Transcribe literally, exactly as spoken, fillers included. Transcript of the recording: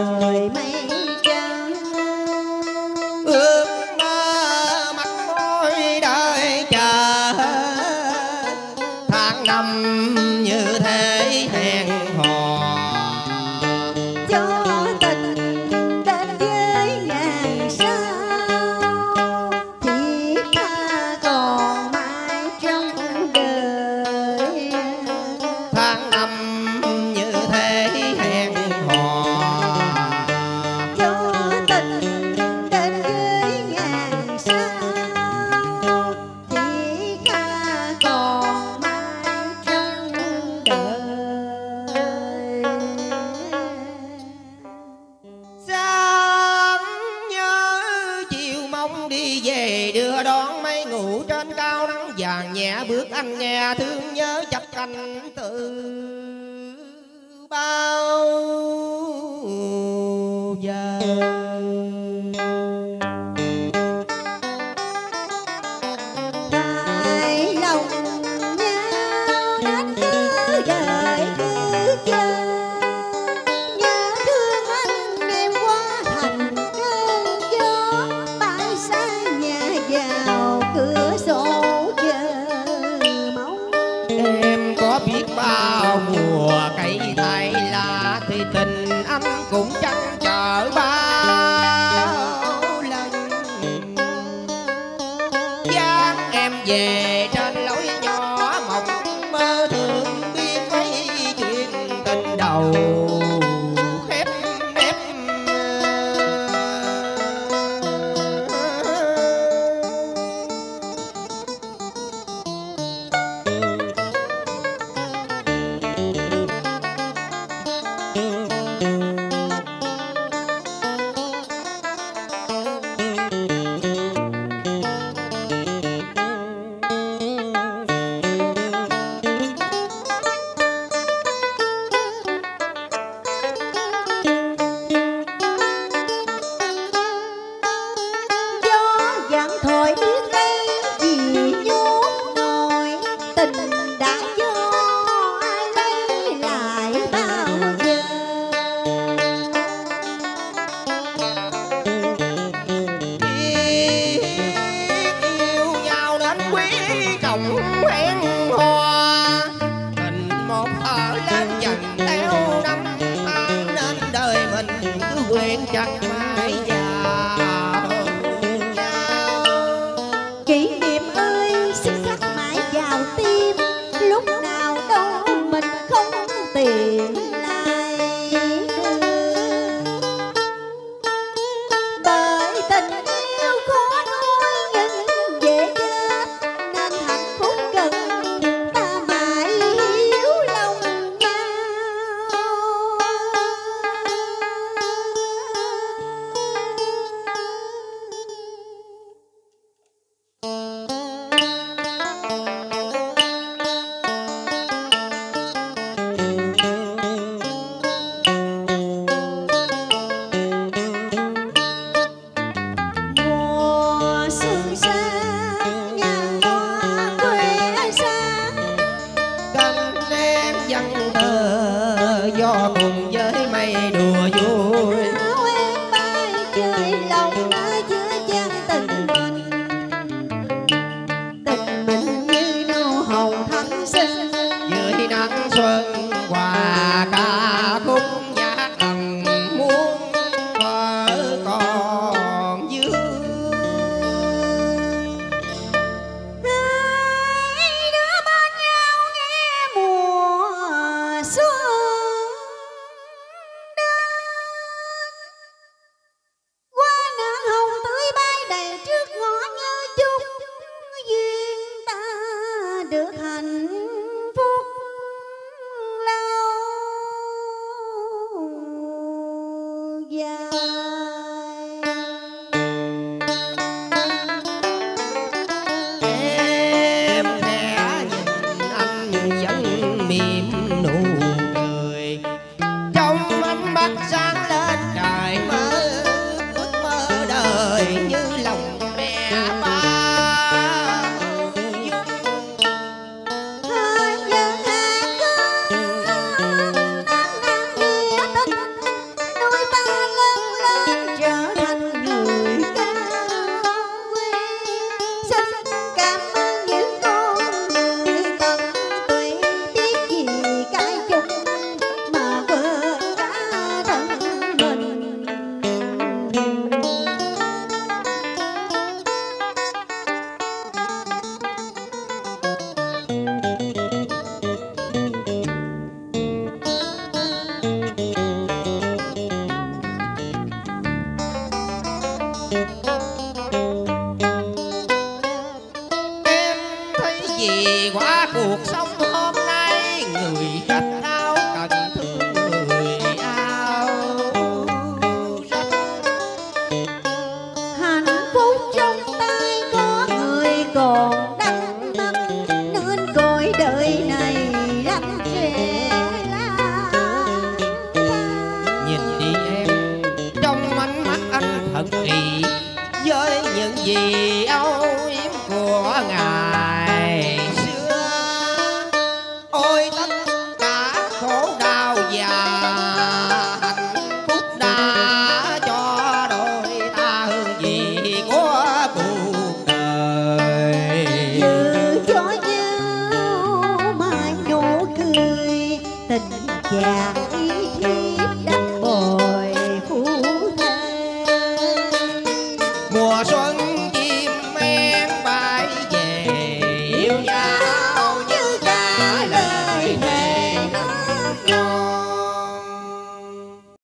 trời mây trắng. Ước mơ mắt môi đợi chờ tháng năm như thế hẹn hò. Cho tình đến với ngàn sao, chỉ ta còn mãi trong đời. Tháng năm như thế hẹn hò. Cho tình đến với ngàn sao, chỉ ta còn mãi trong đời. Sáng nhớ chiều mong đi về đưa đón mây ngủ trên cao nắng vàng nhẹ bước anh nghe thương nhớ chập canh từ bao giờ. Tại lòng nhau đến cứ đợi cứ chờ, nhớ thương anh đêm qua thành cơn gió, bay xa nhà vào cửa sổ chờ mong. Em có biết bao mùa cây thay lá thì tình anh cũng chẳng chờ bao lần. Dáng em về trên lối nhỏ mộng mơ thương biết mấy chuyện tình đầu khép nép. Gió vàng thổi biết đây vì nhốt nổi, tình đã do ai lấy lại bao giờ. Biết yêu nhau đến quý trọng hẹn hò, tình một ở lên dần theo năm tháng nên đời mình cứ quyện chặt mãi vào nhau. Kỷ niệm ơi xin khắc mãi vào tim, lúc nào đâu mình không tiền lại đưa. Bởi tình yêu khó nuôi nhưng dễ chết, nên hạnh phúc cần ta mãi hiếu lòng nhau. thị với những gì âu yếm của ngày xưa. Ôi tất cả khổ đau và hạnh phúc đã cho đôi ta hương vị của cuộc đời. Giữ cho nhau mãi nụ cười tình chàng y thiếp đắp bồi phú thê. Mùa xuân